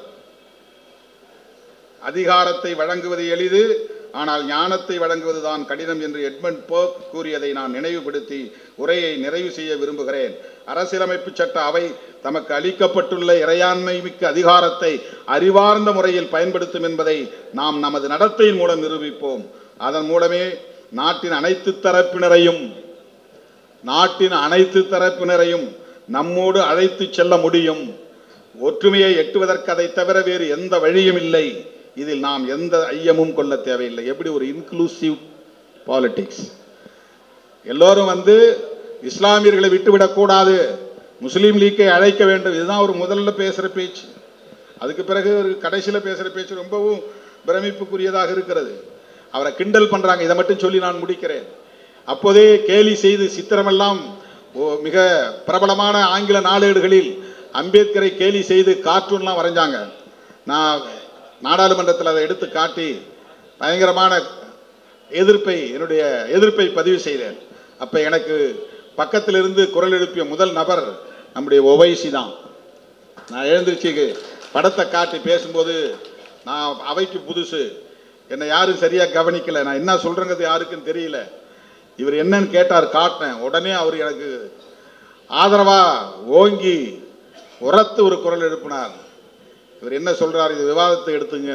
அதிகாரத்தை வழங்குவது எளிது, ஆனால் ஞானத்தை வழங்குவதுதான் கடினம் என்று எட்மண்ட் போர்க் கூறியதை நான் நினைவுபடுத்தி உரையை நிறைவு செய்ய விரும்புகிறேன். அரசியலமைப்பு சட்ட அவை தமக்கு அளிக்கப்பட்டுள்ள இறையாண்மை மிக்க அதிகாரத்தை அறிவார்ந்த முறையில் பயன்படுத்தும் என்பதை நாம் நமது நடத்தையின் மூலம் நிரூபிப்போம். அதன் மூலமே நாட்டின் அனைத்து தரப்பினரையும் நாட்டின் அனைத்து தரப்பினரையும் நம்மோடு அழைத்து செல்ல முடியும். ஒற்றுமையை எட்டுவதற்கு அதை தவிர வேறு எந்த வழியும் இல்லை. இதில் நாம் எந்த ஐயமும் கொள்ள தேவையில்லை. எப்படி ஒரு இன்க்ளூசிவ் பாலிடிக்ஸ். எல்லோரும் வந்து இஸ்லாமியர்களை விட்டுவிடக்கூடாது, முஸ்லீம் லீக்கை அழைக்க வேண்டும். இதுதான் ஒரு முதல்ல பேசுகிற பேச்சு. அதுக்கு பிறகு ஒரு கடைசியில் பேசுகிற பேச்சு ரொம்பவும் பிரமிப்புக்குரியதாக இருக்கிறது. அவரை கிண்டல் பண்ணுறாங்க. இதை மட்டும் சொல்லி நான் முடிக்கிறேன். அப்போதே கேலி செய்து சித்திரமெல்லாம் மிக பிரபலமான ஆங்கில நாளேடுகளில் அம்பேத்கரை கேலி செய்து கார்ட்டூன்லாம் வரைஞ்சாங்க. நான் நாடாளுமன்றத்தில் அதை எடுத்து காட்டி பயங்கரமான எதிர்ப்பை என்னுடைய எதிர்ப்பை பதிவு செய்தேன். அப்போ எனக்கு பக்கத்தில் இருந்து குரல் எழுப்பிய முதல் நபர் நம்முடைய ஒவைசி தான். நான் எழுந்திருச்சு படத்தை காட்டி பேசும்போது, நான் அவைக்கு புதுசு, என்னை யாரும் சரியாக கவனிக்கலை, நான் என்ன சொல்கிறேங்கிறது யாருக்குன்னு தெரியல. இவர் என்னன்னு கேட்டார், காட்டினேன். உடனே அவர் எனக்கு ஆதரவாக ஓங்கி உரத்து ஒரு குரல் எழுப்பினார். இவர் என்ன சொல்றார், இது விவாதத்தை எடுத்துங்க.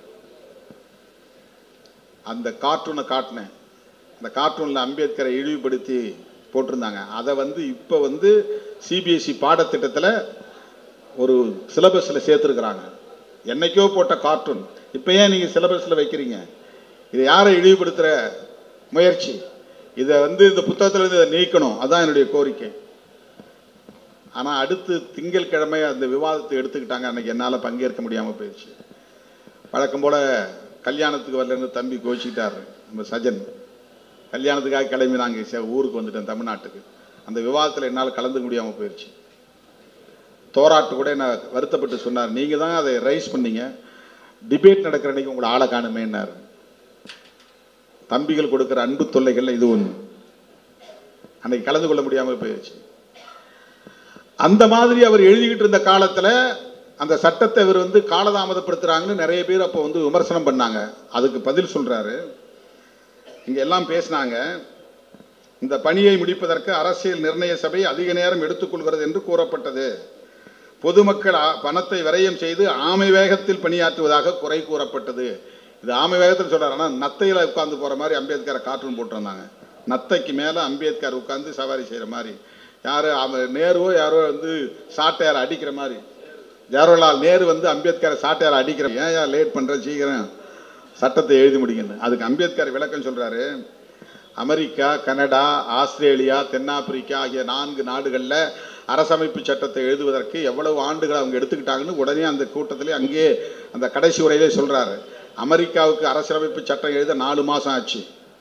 அந்த கார்ட்டூனை காட்டினேன். அந்த கார்ட்டூனில் அம்பேத்கரை இழிவுபடுத்தி போட்டிருந்தாங்க. அதை வந்து இப்போ வந்து சிபிஎஸ்இ பாடத்திட்டத்தில் ஒரு சிலபஸில் சேர்த்துருக்குறாங்க. என்னைக்கோ போட்ட கார்ட்டூன் இப்போ ஏன் நீங்கள் சிலபஸில் வைக்கிறீங்க? இதை யாரை இழிவுபடுத்துகிற முயற்சி? இதை வந்து இந்த புத்தகத்திலிருந்து இதை நீக்கணும். அதுதான் என்னுடைய கோரிக்கை. ஆனால் அடுத்து திங்கள் கிழமை அந்த விவாதத்தை எடுத்துக்கிட்டாங்க. அன்றைக்கி என்னால் பங்கேற்க முடியாமல் போயிடுச்சு. வழக்கம் போல் கல்யாணத்துக்கு வரலன்னு தம்பி கோச்சிக்கிட்டார். நம்ம சஜன் கல்யாணத்துக்காக கிளம்பி நாங்கள் ஊருக்கு வந்துட்டேன், தமிழ்நாட்டுக்கு. அந்த விவாதத்தில் என்னால் கலந்துக்க முடியாமல் போயிடுச்சு. தோராட்டு கூட என்ன வருத்தப்பட்டு சொன்னார், நீங்கள் தான் அதை ரைஸ் பண்ணீங்க, டிபேட் நடக்கிற அன்றைக்கி உங்களை ஆளை காணுமேன்னார். தம்பிகள் கொடுக்குற அன்பு தொல்லைகள் இது ஒன்று. அன்னைக்கு கலந்து கொள்ள முடியாமல் போயிடுச்சு. அந்த மாதிரி அவர் எழுதிக்கிட்டு இருந்த காலத்தில் அந்த சட்டத்தை இவர் வந்து காலதாமதப்படுத்துகிறாங்கன்னு நிறைய பேர் அப்போ வந்து விமர்சனம் பண்ணாங்க. அதுக்கு பதில் சொல்கிறாரு. இங்கே எல்லாம் பேசினாங்க. இந்த பணியை முடிப்பதற்கு அரசியல் நிர்ணய சபை அதிக நேரம் எடுத்துக்கொள்கிறது என்று கூறப்பட்டது. பொதுமக்கள் பணத்தை விரயம் செய்து ஆமை வேகத்தில் பணியாற்றுவதாக குறை கூறப்பட்டது. இது ஆமை வேகத்தில் சொல்கிறார். ஆனால் நத்தையில் உட்காந்து போகிற மாதிரி அம்பேத்கரை கார்ட்டூன் போட்டிருந்தாங்க. நத்தைக்கு மேலே அம்பேத்கர் உட்காந்து சவாரி செய்கிற மாதிரி. யார் நேருவோ யாரோ வந்து சாட்டையார் அடிக்கிற மாதிரி. ஜவஹர்லால் நேரு வந்து அம்பேத்கரை சாட்டையார் அடிக்கிற, ஏன் யார் லேட் பண்ணுற, சீக்கிரம் சட்டத்தை எழுதி முடிங்கன்னு. அதுக்கு அம்பேத்கர் விளக்கம் சொல்கிறாரு. அமெரிக்கா, கனடா, ஆஸ்திரேலியா, தென்னாப்பிரிக்கா ஆகிய நான்கு நாடுகளில் அரசமைப்பு சட்டத்தை எழுதுவதற்கு எவ்வளவு ஆண்டுகள் அவங்க எடுத்துக்கிட்டாங்கன்னு உடனே அந்த கூட்டத்திலே அங்கேயே அந்த கடைசி உரையிலே சொல்கிறாரு. அமெரிக்காவுக்கு அரசியலமைப்பு சட்டம் எழுத நாலு மாதம் ஆச்சு.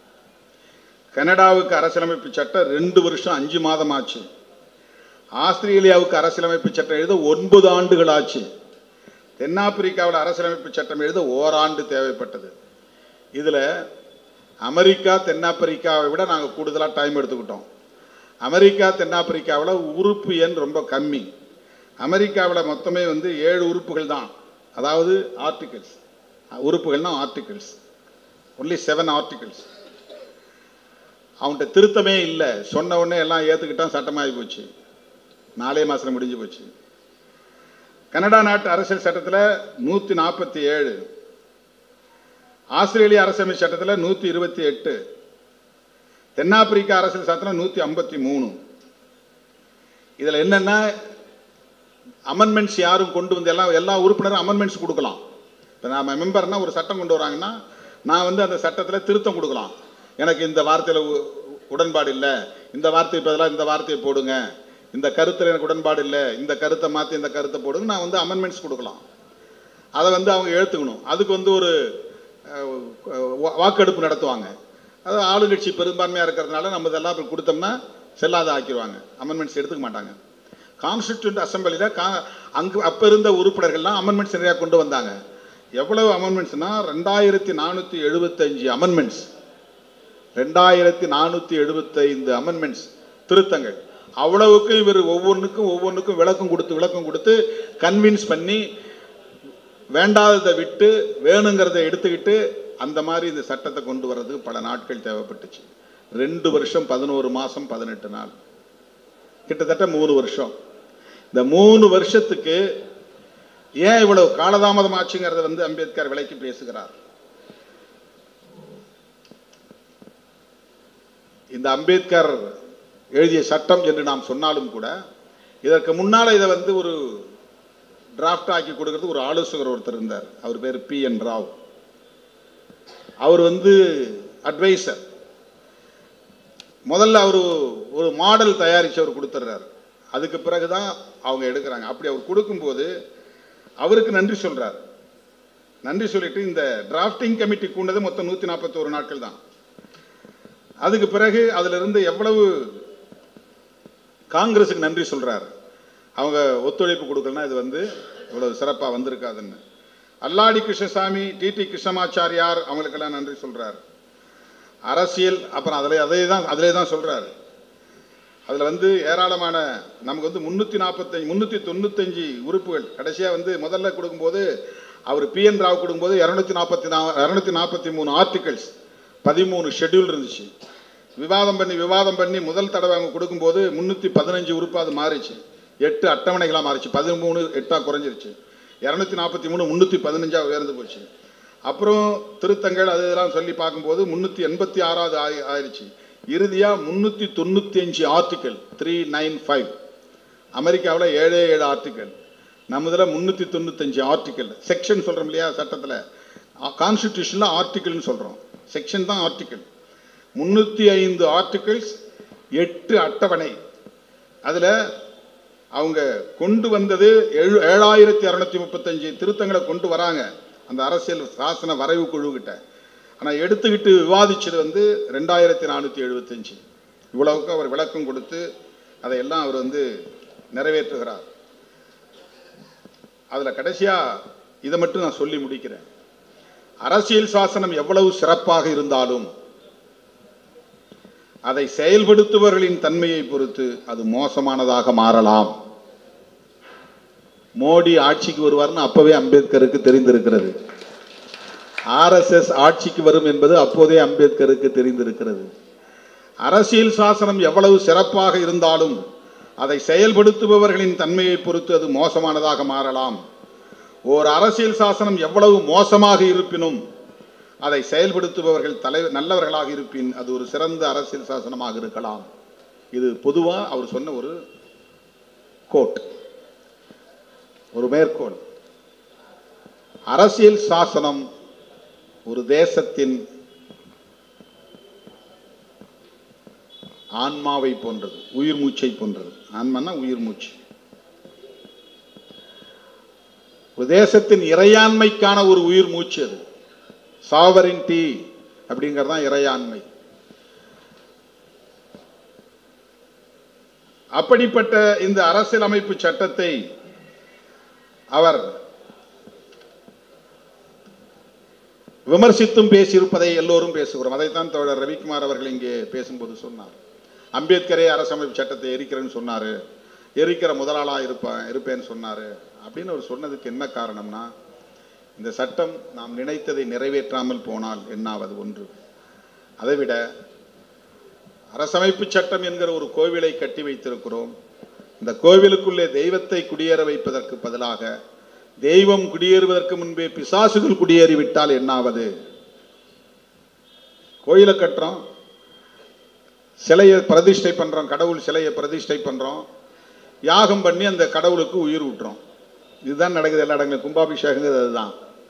கனடாவுக்கு அரசியலமைப்பு சட்டம் ரெண்டு வருஷம் அஞ்சு மாதம் ஆச்சு. ஆஸ்திரேலியாவுக்கு அரசியலமைப்பு சட்டம் எழுத ஒன்பது ஆண்டுகள் ஆச்சு. தென்னாப்பிரிக்காவில் அரசியலமைப்பு சட்டம் எழுத ஓராண்டு தேவைப்பட்டது. இதில் அமெரிக்கா தென்னாப்பிரிக்காவை விட நாங்கள் கூடுதலாக டைம் எடுத்துக்கிட்டோம். அமெரிக்கா தென்னாப்பிரிக்காவில் உறுப்பு எண் ரொம்ப கம்மி. அமெரிக்காவில் மொத்தமே வந்து ஏழு உறுப்புகள் தான், அதாவது ஆர்டிகிள்ஸ். உறுப்புகள்னா ஆர்டிகிள்ஸ். Only seven articles. அவன்கிட்ட திருத்தமே இல்லை. சொன்ன உடனே எல்லாம் ஏற்றுக்கிட்டான், சட்டமாகி போச்சு. நாலே மாதம் முடிஞ்சு போச்சு. கனடா நாட்டு அரசியல் சட்டத்தில் நூற்றி நாற்பத்தி ஏழு, ஆஸ்திரேலிய அரசியல் சட்டத்தில் நூற்றி இருபத்தி எட்டு, தென்னாப்பிரிக்கா அரசியல் சட்டத்தில் நூற்றி ஐம்பத்தி மூணு. இதில் என்னென்னா அமெண்ட்மெண்ட்ஸ் யாரும் கொண்டு வந்து எல்லாம் எல்லா உறுப்பினரும் அமெண்ட்மெண்ட்ஸ் கொடுக்கலாம். இப்போ நாம் மெம்பர்னா ஒரு சட்டம் கொண்டு வராங்கன்னா நான் வந்து அந்த சட்டத்தில் திருத்தம் கொடுக்கலாம். எனக்கு இந்த வார்த்தையில் உடன்பாடு இல்லை, இந்த வார்த்தை பதிலாக இந்த வார்த்தையை போடுங்க, இந்த கருத்தில் எனக்கு உடன்பாடு இல்லை, இந்த கருத்தை மாற்றி இந்த கருத்தை போடுங்க, நான் வந்து அமெண்ட்மெண்ட்ஸ் கொடுக்கலாம். அதை வந்து அவங்க எழுத்துக்கணும். அதுக்கு வந்து ஒரு வாக்கெடுப்பு நடத்துவாங்க. அது ஆளுங்கட்சி பெரும்பான்மையாக இருக்கிறதுனால நம்ம இதெல்லாம் கொடுத்தோம்னா செல்லாத ஆக்கிடுவாங்க, அமெண்ட்மெண்ட்ஸ் எடுத்துக்க மாட்டாங்க. கான்ஸ்டிடியூண்ட் அசம்பிளியில் கா அங்கு அப்போ இருந்த உறுப்பினர்கள்லாம் அமெண்ட்மெண்ட்ஸ் நிறையா கொண்டு வந்தாங்க. எவ்வளவு அமெண்ட்மெண்ட்ஸ்னா ரெண்டாயிரத்தி நானூற்றி எழுபத்தஞ்சு அமெண்ட்மெண்ட்ஸ், ரெண்டாயிரத்தி நானூற்றி எழுபத்தைந்து அமெண்ட்மெண்ட்ஸ் திருத்தங்கள். அவ்வளவுக்கும் இவர் ஒவ்வொன்றுக்கும் ஒவ்வொன்றுக்கும் விளக்கம் கொடுத்து விளக்கம் கொடுத்து கன்வின்ஸ் பண்ணி வேண்டாததை விட்டு வேணுங்கிறத எடுத்துக்கிட்டு அந்த மாதிரி இந்த சட்டத்தை கொண்டு வர்றதுக்கு பல நாட்கள் தேவைப்பட்டுச்சு. ரெண்டு வருஷம் பதினோரு மாதம் பதினெட்டு நாள், கிட்டத்தட்ட மூணு வருஷம். இந்த மூணு வருஷத்துக்கு ஏன் இவ்வளவு காலதாமதம் ஆச்சுங்கிறத வந்து அம்பேத்கர் விலைக்கு பேசுகிறார். இந்த அம்பேத்கர் எழுதிய சட்டம் என்று நாம் சொன்னாலும் கூட இதற்கு முன்னால் இதை வந்து ஒரு டிராஃப்ட் ஆக்கி கொடுக்கறது ஒரு ஆலோசகர் ஒருத்தர் இருந்தார். அவர் பேர் பி என் ராவ். அவர் வந்து அட்வைசர். முதல்ல அவர் ஒரு மாடல் தயாரித்து அவர் கொடுத்துட்றாரு. அதுக்கு பிறகு தான் அவங்க எடுக்கிறாங்க. அப்படி அவர் கொடுக்கும்போது அவருக்கு நன்றி சொல்கிறார். நன்றி சொல்லிட்டு இந்த டிராஃப்டிங் கமிட்டி கூண்டது மொத்தம் நூற்றி நாற்பத்தி ஒரு நாட்கள் தான். அதுக்கு பிறகு அதிலிருந்து எவ்வளவு காங்கிரஸுக்கு நன்றி சொல்கிறார். அவங்க ஒத்துழைப்பு கொடுக்கலன்னா இது வந்து இவ்வளவு சிறப்பாக வந்திருக்காதுன்னு. அல்லாடி கிருஷ்ணசாமி, டி டி கிருஷ்ணமாச்சாரியார் அவங்களுக்கெல்லாம் நன்றி சொல்கிறார். அரசியல் அப்புறம் அதில் அதே தான் அதிலே தான் சொல்கிறாரு. அதில் வந்து ஏராளமான நமக்கு வந்து முந்நூற்றி நாற்பத்தஞ்சு முந்நூற்றி தொண்ணூத்தஞ்சு உறுப்புகள். கடைசியாக வந்து முதல்ல கொடுக்கும்போது அவர் பி என் ராவ் கொடுக்கும்போது இரநூத்தி நாற்பத்தி நா இரநூத்தி நாற்பத்தி மூணு ஆர்டிகல்ஸ், பதிமூணு ஷெட்யூல் இருந்துச்சு. விவாதம் பண்ணி விவாதம் பண்ணி முதல் தடவை அவங்க கொடுக்கும்போது முந்நூற்றி பதினஞ்சு உறுப்பு அது மாறிச்சு, எட்டு அட்டவணைகளாக மாறிச்சு, பதிமூணு எட்டாக குறைஞ்சிருச்சு, இரநூத்தி நாற்பத்தி மூணு முந்நூற்றி பதினஞ்சாக உயர்ந்து போச்சு. அப்புறம் திருத்தங்கள் அது இதெல்லாம் சொல்லி பார்க்கும்போது முந்நூற்றி எண்பத்தி ஆறாவது ஆயி ஆயிடுச்சு. இறுதியாக முந்நூற்றி தொண்ணூற்றி அஞ்சு ஆர்டிக்கல், த்ரீ நைன் ஃபைவ். அமெரிக்காவில் ஏழே ஏழு ஆர்டிக்கல், நம்மதில் முந்நூற்றி தொண்ணூத்தஞ்சு ஆர்டிக்கல். செக்ஷன் சொல்கிறோம் இல்லையா சட்டத்தில், கான்ஸ்டிடியூஷனில் ஆர்டிக்கல்னு சொல்கிறோம், செக்ஷன் தான் ஆர்டிக்கல். முந்நூற்றி ஐந்து ஆர்டிகல்ஸ், எட்டு அட்டவணை. அதில் அவங்க கொண்டு வந்தது ஏழு ஏழாயிரத்தி அறுநூத்தி முப்பத்தஞ்சு திருத்தங்களை கொண்டு வராங்க அந்த அரசியல் சாசன வரைவு குழுக்கிட்ட. ஆனால் எடுத்துக்கிட்டு விவாதிச்சது வந்து ரெண்டாயிரத்தி நானூற்றி எழுபத்தஞ்சு. இவ்வளவுக்கு அவர் விளக்கம் கொடுத்து அதையெல்லாம் அவர் வந்து நிறைவேற்றுகிறார். அதில் கடைசியாக இதை மட்டும் நான் சொல்லி முடிக்கிறேன். அரசியல் சாசனம் எவ்வளவு சிறப்பாக இருந்தாலும் அதை செயல்படுத்துபவர்களின் தன்மையை பொறுத்து அது மோசமானதாக மாறலாம். மோடி ஆட்சிக்கு வருவார்னு அப்பவே அம்பேத்கருக்கு தெரிந்திருக்கிறது. ஆர்எஸ்எஸ் ஆட்சிக்கு வரும் என்பது அப்போதே அம்பேத்கருக்கு தெரிந்திருக்கிறது. அரசியல் சாசனம் எவ்வளவு சிறப்பாக இருந்தாலும் அதை செயல்படுத்துபவர்களின் தன்மையை பொறுத்து அது மோசமானதாக மாறலாம். ஓர் அரசியல் சாசனம் எவ்வளவு மோசமாக இருப்பினும் அதை செயல்படுத்துபவர்கள் தலைவர் நல்லவர்களாக இருப்பின் அது ஒரு சிறந்த அரசியல் சாசனமாக இருக்கலாம். இது பொதுவாக அவர் சொன்ன ஒரு கோட், ஒரு மேற்கோள். அரசியல் சாசனம் ஒரு தேசத்தின் ஆன்மாவை போன்றது, உயிர் மூச்சை போன்றது. ஆன்மானா உயிர் மூச்சு. ஒரு தேசத்தின் இறையாண்மைக்கான ஒரு உயிர் மூச்சு அது. சாவரின்டி அப்படிங்கிறதான் இறையாண்மை. அப்படிப்பட்ட இந்த அரசியலமைப்பு சட்டத்தை அவர் விமர்சித்தும் பேசியிருப்பதை எல்லோரும் பேசுகிறோம். அதைத்தான் தோழர் ரவிக்குமார் அவர்கள் இங்கே பேசும்போது சொன்னார். அம்பேத்கரே அரசமைப்பு சட்டத்தை எரிக்கிறேன்னு சொன்னார், எரிக்கிற முதலாளாக இருப்பேன் இருப்பேன்னு சொன்னார் அப்படின்னு அவர் சொன்னதுக்கு என்ன காரணம்னா, இந்த சட்டம் நாம் நினைத்ததை நிறைவேற்றாமல் போனால் என்னாவது ஒன்று. அதைவிட அரசமைப்பு சட்டம் என்கிற ஒரு கோவிலை கட்டி வைத்திருக்கிறோம். இந்த கோவிலுக்குள்ளே தெய்வத்தை குடியேற வைப்பதற்கு பதிலாக தெய்வம் குடியேறுவதற்கு முன்பே பிசாசுகள் குடியேறிவிட்டால் என்னாவது? கோயிலை கட்டுறோம், சிலையை பிரதிஷ்டை பண்றோம், கடவுள் சிலையை பிரதிஷ்டை பண்றோம், யாகம் பண்ணி அந்த கடவுளுக்கு உயிர் விட்டுறோம். இதுதான் நடக்குது எல்லா இடங்களும். கும்பாபிஷேகங்கிறது அதுதான்.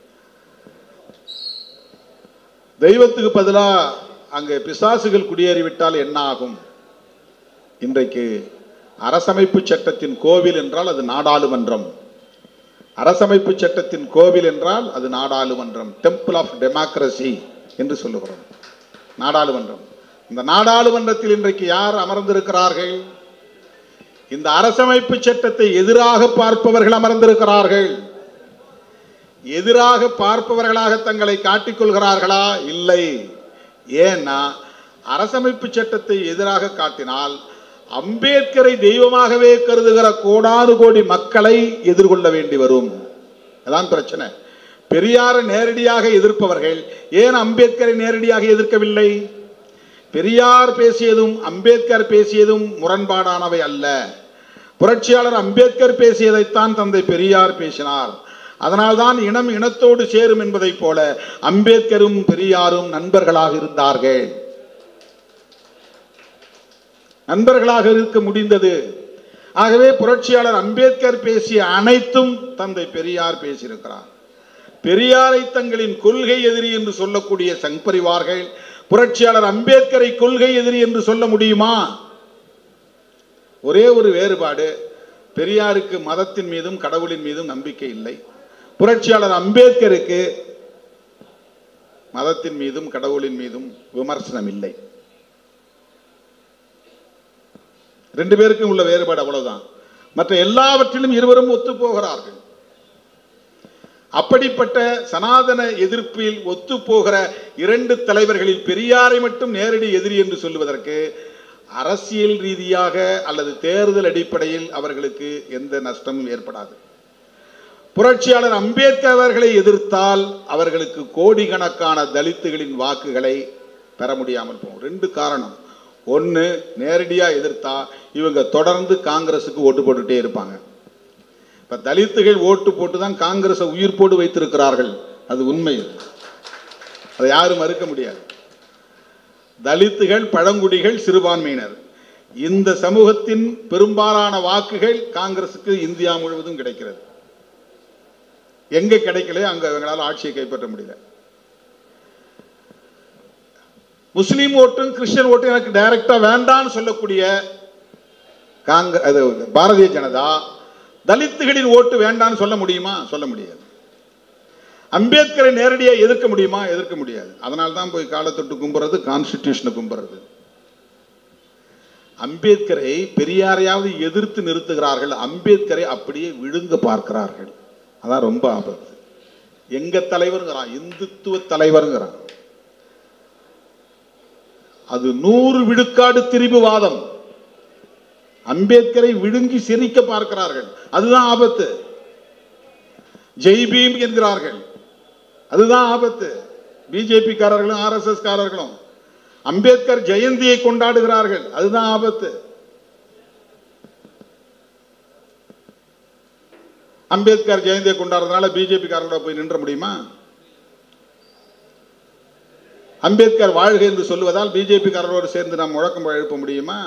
தெய்வத்துக்கு பதிலாக அங்கே பிசாசுகள் குடியேறிவிட்டால் என்ன ஆகும்? இன்றைக்கு அரசமைப்பு சட்டத்தின் கோவில் என்றால் அது நாடாளுமன்றம். அரசமைப்பு சட்டத்தின் கோவில் என்றால் அது நாடாளுமன்றம். டெம்பிள் ஆஃப் டெமோக்ரசி என்று சொல்லுகிறோம். நாடாளுமன்றம். இந்த நாடாளுமன்றத்தில் இன்றைக்கு யார் அமர்ந்திருக்கிறார்கள்? இந்த அரசமைப்பு சட்டத்தை எதிராக பார்ப்பவர்கள் அமர்ந்திருக்கிறார்கள். எதிராக பார்ப்பவர்களாக தங்களை காட்டிக்கொள்கிறார்களா? இல்லை. ஏன்னா அரசமைப்பு சட்டத்தை எதிராக காட்டினால் அம்பேத்கரை தெய்வமாகவே கருதுகிற கோடானு கோடி மக்களை எதிர்கொள்ள வேண்டி வரும். அதான் பிரச்சனை. பெரியாரை நேரடியாக எதிர்ப்பவர்கள் ஏன் அம்பேத்கரை நேரடியாக எதிர்க்கவில்லை? பெரியார் பேசியதும் அம்பேத்கர் பேசியதும் முரண்பாடானவை அல்ல. புரட்சியாளர் அம்பேத்கர் பேசியதைத்தான் தந்தை பெரியார் பேசினார். அதனால்தான் இனம் இனத்தோடு சேரும் என்பதை போல அம்பேத்கரும் பெரியாரும் நண்பர்களாக இருந்தார்கள். நண்பர்களாக இருக்க முடிந்தது. ஆகவே புரட்சியாளர் அம்பேத்கர் பேசிய அனைத்தும் தந்தை பெரியார் பேசியிருக்கிறார். பெரியாரை தங்களின் கொள்கை எதிரி என்று சொல்லக்கூடிய சங் பரிவார்கள் புரட்சியாளர் அம்பேத்கரை கொள்கை எதிரி என்று சொல்ல முடியுமா? ஒரே ஒரு வேறுபாடு, பெரியாருக்கு மதத்தின் மீதும் கடவுளின் மீதும் நம்பிக்கை இல்லை. புரட்சியாளர் அம்பேத்கருக்கு மதத்தின் மீதும் கடவுளின் மீதும் விமர்சனம் இல்லை. ரெண்டு பேருக்கும் உள்ள வேறுபாடு அவ்வளவுதான். மற்ற எல்லாவற்றிலும் இருவரும் ஒத்து போகிறார்கள். அப்படிப்பட்ட சனாதன எதிர்ப்பில் ஒத்து போகிற இரண்டு தலைவர்களில் பெரியாரை மட்டும் நேரடி எதிரி என்று சொல்லுவதற்கு அரசியல் ரீதியாக அல்லது தேர்தல் அடிப்படையில் அவர்களுக்கு எந்த நஷ்டமும் ஏற்படாது. புரட்சியாளர் அம்பேத்கர் அவர்களை எதிர்த்தால் அவர்களுக்கு கோடிக்கணக்கான தலித்துகளின் வாக்குகளை பெற முடியாமல் போகும். ரெண்டு காரணம். ஒன்று, நேரடியா எதிர்த்தா இவங்க தொடர்ந்து காங்கிரசுக்கு ஓட்டு போட்டுட்டே இருப்பாங்க. இப்ப தலித்துகள் ஓட்டு போட்டு தான் காங்கிரஸை உயிர் போட்டு வைத்திருக்கிறார்கள். அது உண்மை. அதை யாரும் மறுக்க முடியாது. தலித்துகள், பழங்குடிகள், சிறுபான்மையினர் இந்த சமூகத்தின் பெரும்பாலான வாக்குகள் காங்கிரசுக்கு இந்தியா முழுவதும் கிடைக்கிறது. எங்க கிடைக்கலையோ அங்க அவங்களால ஆட்சியை கைப்பற்ற முடியல. முஸ்லீம் ஓட்டும் கிறிஸ்டியன் ஓட்டும் எனக்கு டைரக்டா வேண்டான்னு சொல்லக்கூடிய காங்கிரஸ் பாரதிய ஜனதா தலித்துகளின் ஓட்டு வேண்டான்னு சொல்ல முடியுமா? சொல்ல முடியாது. அம்பேத்கரை நேரடியாக எதிர்க்க முடியுமா? எதிர்க்க முடியாது. அதனால தான் போய் காலத்தொட்டு கும்புறது, கான்ஸ்டிடியூஷனை கும்புறது. அம்பேத்கரை பெரியாரையாவது எதிர்த்து நிறுத்துகிறார்கள், அம்பேத்கரை அப்படியே விழுங்க பார்க்கிறார்கள். அதான் ரொம்ப ஆபத்து. எங்க தலைவருங்கிறான், இந்துத்துவ தலைவருங்கிறான். அது நூறு விழுக்காடு திரிபுவாதம். அம்பேத்கரை விழுங்கி சிரிக்க பார்க்கிறார்கள். அதுதான் ஆபத்து. ஜெய்பீம் என்கிறார்கள். அதுதான் ஆபத்து. பிஜேபி காரர்களும் ஆர் எஸ் எஸ் காரர்களும் அம்பேத்கர் ஜெயந்தியை கொண்டாடுகிறார்கள். அதுதான் ஆபத்து. அம்பேத்கர் ஜெயந்தியை கொண்டாடுறதுனால பிஜேபி காரங்களோட போய் நின்ற முடியுமா? அம்பேத்கர் வாழ்க என்று சொல்லுவதால் பிஜேபி காரர்களோடு சேர்ந்து நாம் முழக்கம் எழுப்ப முடியுமா?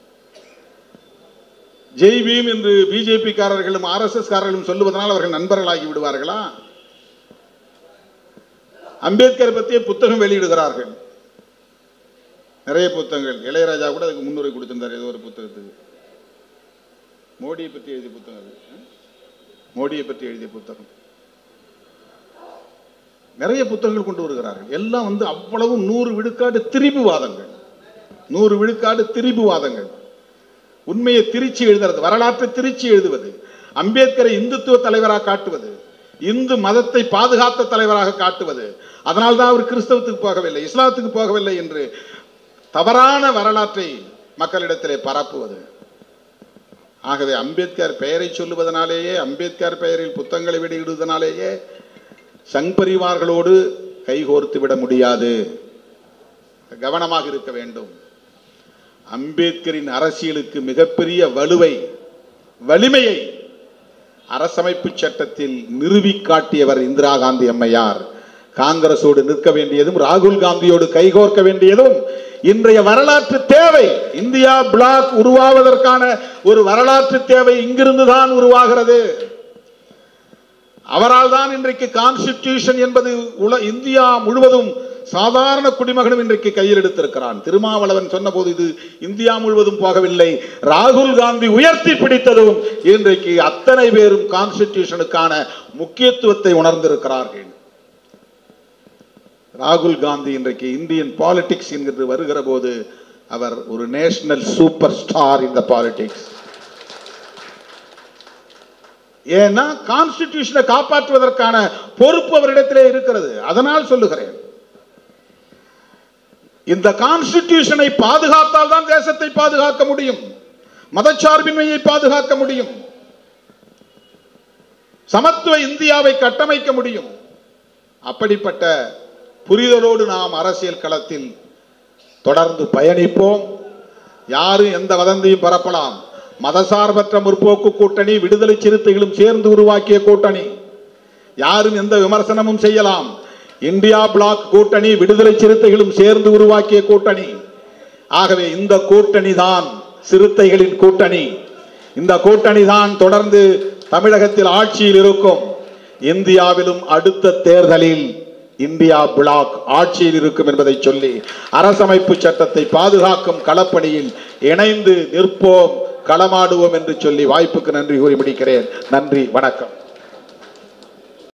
ஜெய்பீம் என்று பிஜேபி காரர்களும் ஆர் எஸ் எஸ் காரர்களும் சொல்லுவதனால் அவர்கள் நண்பர்களாகி விடுவார்களா? அம்பேத்கர் பற்றிய புத்தகம் வெளியிடுகிறார்கள். நிறைய புத்தகங்கள். இளையராஜா கூட அதுக்கு முன்னுரை கொடுத்திருந்தார் ஏதோ ஒரு புத்தகத்துக்கு. மோடியை பற்றி எழுதிய புத்தகம் அது. மோடியை பற்றி எழுதிய புத்தகம். நிறைய புத்தகங்கள் கொண்டு வருகிறார்கள். எல்லாம் வந்து அவ்வளவு நூறு விழுக்காடு திரிபுவாதங்கள். நூறு விழுக்காடு திரிபுவாதங்கள். உண்மையை திருச்சி எழுதுறது, வரலாற்றை திருச்சி எழுதுவது, அம்பேத்கரை இந்துத்துவ தலைவராக காட்டுவது, இந்து மதத்தை பாதுகாத்த தலைவராக காட்டுவது. அதனால்தான் அவர் கிறிஸ்தவத்துக்கு போகவில்லை, இஸ்லாத்துக்கு போகவில்லை என்று தவறான வரலாற்றை மக்களிடத்திலே பரப்புவது. ஆகவே அம்பேத்கர் பெயரை சொல்லுவதனாலேயே, அம்பேத்கர் பெயரில் புத்தகங்களை வெளியிடுவதனாலேயே சங் பரிவார்களோடு கைகோர்த்து விட முடியாது. கவனமாக இருக்க வேண்டும். அம்பேத்கரின் அரசியலுக்கு மிகப்பெரிய வலுவை வலிமையை அரசமைப்பு சட்டத்தில் நிறுவி காட்டியவர் இந்திரா காந்தி அம்மையார். காங்கிரசோடு நிற்க வேண்டியதும் ராகுல் காந்தியோடு கைகோர்க்க வேண்டியதும் இன்றைய வரலாற்று தேவை. இந்தியா பிளாக் உருவாவதற்கான ஒரு வரலாற்று தேவை இங்கிருந்துதான் உருவாகிறது. அவரால் தான் இன்றைக்கு கான்ஸ்டிடியூஷன் என்பது இந்தியா முழுவதும் சாதாரண குடிமகனும் இன்றைக்கு கையில் எடுத்திருக்கிறான். திருமாவளவன் சொன்ன போது இது இந்தியா முழுவதும் போகவில்லை, ராகுல் காந்தி உயர்த்தி பிடித்ததும் இன்றைக்கு அத்தனை பேரும் கான்ஸ்டிடியூஷனுக்கான முக்கியத்துவத்தை உணர்ந்திருக்கிறார்கள். ராகுல் காந்தி இன்றைக்கு இந்தியன் பாலிடிக்ஸ் என்கிறது வருகிற போது அவர் ஒரு national super star in the politics. ஏன்னா கான்ஸ்டிடியூஷனை காப்பாற்றுவதற்கான பொறுப்பு அவரிடத்திலே இருக்கிறது. அதனால் சொல்லுகிறேன், இந்த கான்ஸ்டிடியூஷனை பாதுகாத்தால் தான் தேசத்தை பாதுகாக்க முடியும், மதச்சார்பின்மையை பாதுகாக்க முடியும், சமத்துவ இந்தியாவை கட்டமைக்க முடியும். அப்படிப்பட்ட புரிதலோடு நாம் அரசியல் களத்தில் தொடர்ந்து பயணிப்போம். யாரும் எந்த வதந்தியும் பரப்பலாம். மதசார்பற்ற முற்போக்கு கூட்டணி விடுதலை சிறுத்தைகளும் சேர்ந்து உருவாக்கிய கூட்டணி. யாரும் எந்த விமர்சனமும் செய்யலாம். இந்தியா பிளாக் கூட்டணி விடுதலை சிறுத்தைகளும் சேர்ந்து உருவாக்கிய கூட்டணி. ஆகவே இந்த கூட்டணி தான் சிறுத்தைகளின் கூட்டணி. இந்த கூட்டணி தான் தொடர்ந்து தமிழகத்தில் ஆட்சியில் இருக்கும். இந்தியாவிலும் அடுத்த தேர்தலில் இந்தியா பிளாக் ஆட்சியில் இருக்கும் என்பதை சொல்லி அரசமைப்பு சட்டத்தை பாதுகாக்கும் களப்பணியில் இணைந்து நிற்போம், களமாடுவோம் என்று சொல்லி வாய்ப்புக்கு நன்றி கூறி முடிக்கிறேன். நன்றி, வணக்கம்.